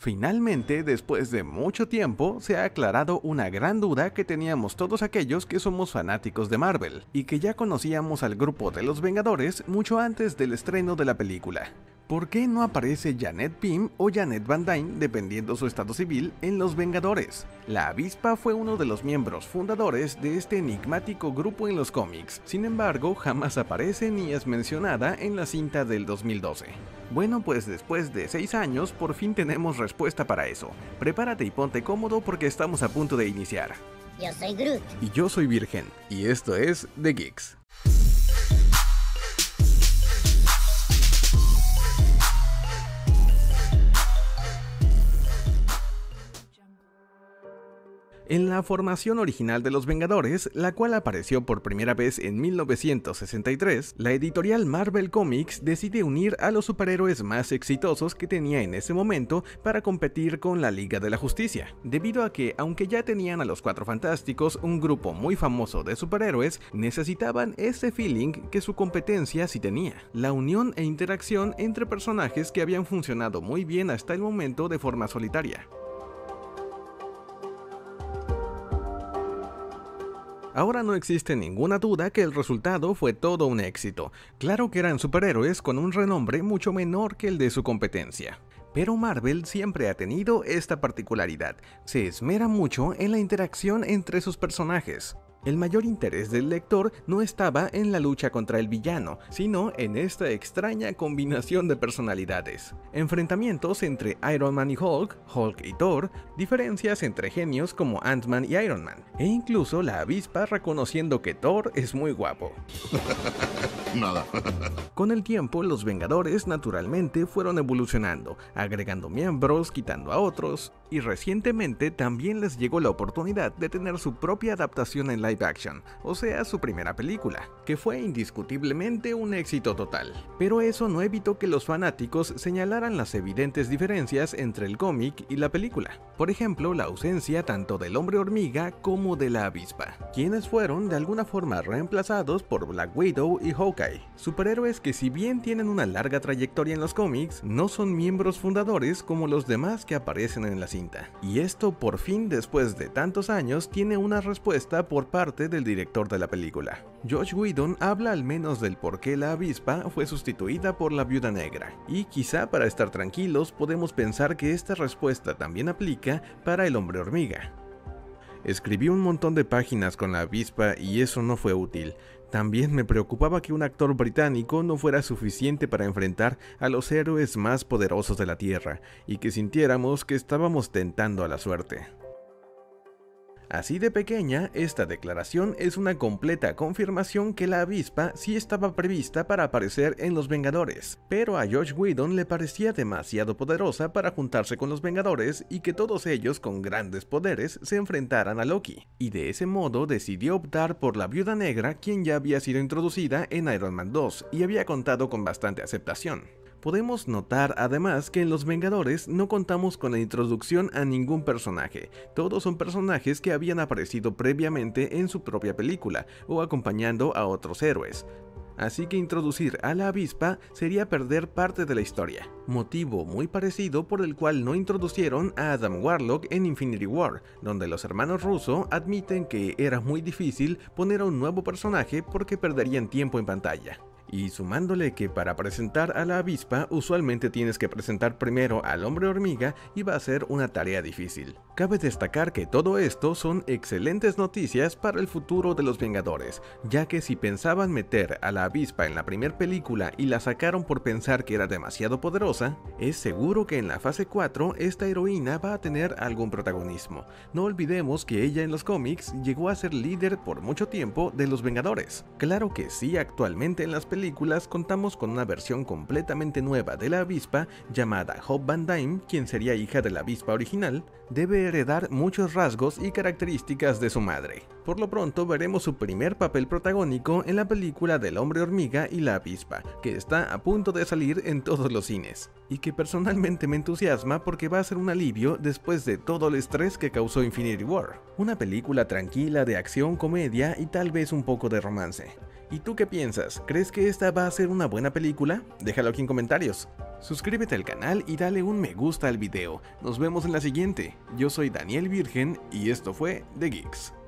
Finalmente, después de mucho tiempo, se ha aclarado una gran duda que teníamos todos aquellos que somos fanáticos de Marvel, y que ya conocíamos al grupo de los Vengadores mucho antes del estreno de la película. ¿Por qué no aparece Janet Pym o Janet Van Dyne, dependiendo su estado civil, en Los Vengadores? La Avispa fue uno de los miembros fundadores de este enigmático grupo en los cómics, sin embargo, jamás aparece ni es mencionada en la cinta del 2012. Bueno, pues después de 6 años, por fin tenemos respuesta para eso. Prepárate y ponte cómodo porque estamos a punto de iniciar. Yo soy Groot. Y yo soy Virgen, y esto es The Geeks. En la formación original de Los Vengadores, la cual apareció por primera vez en 1963, la editorial Marvel Comics decide unir a los superhéroes más exitosos que tenía en ese momento para competir con la Liga de la Justicia, debido a que, aunque ya tenían a los Cuatro Fantásticos, un grupo muy famoso de superhéroes, necesitaban ese feeling que su competencia sí tenía, la unión e interacción entre personajes que habían funcionado muy bien hasta el momento de forma solitaria. Ahora no existe ninguna duda que el resultado fue todo un éxito. Claro que eran superhéroes con un renombre mucho menor que el de su competencia. Pero Marvel siempre ha tenido esta particularidad, se esmera mucho en la interacción entre sus personajes. El mayor interés del lector no estaba en la lucha contra el villano, sino en esta extraña combinación de personalidades. Enfrentamientos entre Iron Man y Hulk, Hulk y Thor, diferencias entre genios como Ant-Man y Iron Man, e incluso la Avispa reconociendo que Thor es muy guapo. Nada. Con el tiempo, los Vengadores naturalmente fueron evolucionando, agregando miembros, quitando a otros, y recientemente también les llegó la oportunidad de tener su propia adaptación en live action, o sea, su primera película, que fue indiscutiblemente un éxito total. Pero eso no evitó que los fanáticos señalaran las evidentes diferencias entre el cómic y la película. Por ejemplo, la ausencia tanto del Hombre Hormiga como de la Avispa, quienes fueron de alguna forma reemplazados por Black Widow y Hawkeye, superhéroes que, si bien tienen una larga trayectoria en los cómics, no son miembros fundadores como los demás que aparecen en la cinta. Y esto, por fin, después de tantos años, tiene una respuesta por parte del director de la película. Joss Whedon habla al menos del por qué la Avispa fue sustituida por la Viuda Negra, y quizá para estar tranquilos podemos pensar que esta respuesta también aplica para el Hombre Hormiga. Escribí un montón de páginas con la Avispa y eso no fue útil. También me preocupaba que un actor británico no fuera suficiente para enfrentar a los héroes más poderosos de la Tierra, y que sintiéramos que estábamos tentando a la suerte. Así de pequeña, esta declaración es una completa confirmación que la Avispa sí estaba prevista para aparecer en Los Vengadores, pero a Joss Whedon le parecía demasiado poderosa para juntarse con los Vengadores y que todos ellos con grandes poderes se enfrentaran a Loki, y de ese modo decidió optar por la Viuda Negra, quien ya había sido introducida en Iron Man 2 y había contado con bastante aceptación. Podemos notar además que en Los Vengadores no contamos con la introducción a ningún personaje, todos son personajes que habían aparecido previamente en su propia película o acompañando a otros héroes. Así que introducir a la Avispa sería perder parte de la historia, motivo muy parecido por el cual no introducieron a Adam Warlock en Infinity War, donde los hermanos Russo admiten que era muy difícil poner a un nuevo personaje porque perderían tiempo en pantalla. Y sumándole que para presentar a la Avispa usualmente tienes que presentar primero al Hombre Hormiga y va a ser una tarea difícil. Cabe destacar que todo esto son excelentes noticias para el futuro de los Vengadores, ya que si pensaban meter a la Avispa en la primera película y la sacaron por pensar que era demasiado poderosa, es seguro que en la fase 4 esta heroína va a tener algún protagonismo. No olvidemos que ella en los cómics llegó a ser líder por mucho tiempo de los Vengadores. Claro que sí, actualmente en las películas contamos con una versión completamente nueva de la Avispa llamada Hope Van Dyne, quien sería hija de la Avispa original, debe heredar muchos rasgos y características de su madre. Por lo pronto veremos su primer papel protagónico en la película del Hombre Hormiga y la Avispa, que está a punto de salir en todos los cines, y que personalmente me entusiasma porque va a ser un alivio después de todo el estrés que causó Infinity War. Una película tranquila de acción, comedia y tal vez un poco de romance. ¿Y tú qué piensas? ¿Crees que esta va a ser una buena película? Déjalo aquí en comentarios. Suscríbete al canal y dale un me gusta al video. Nos vemos en la siguiente. Yo soy Daniel Virgen y esto fue The Geeks.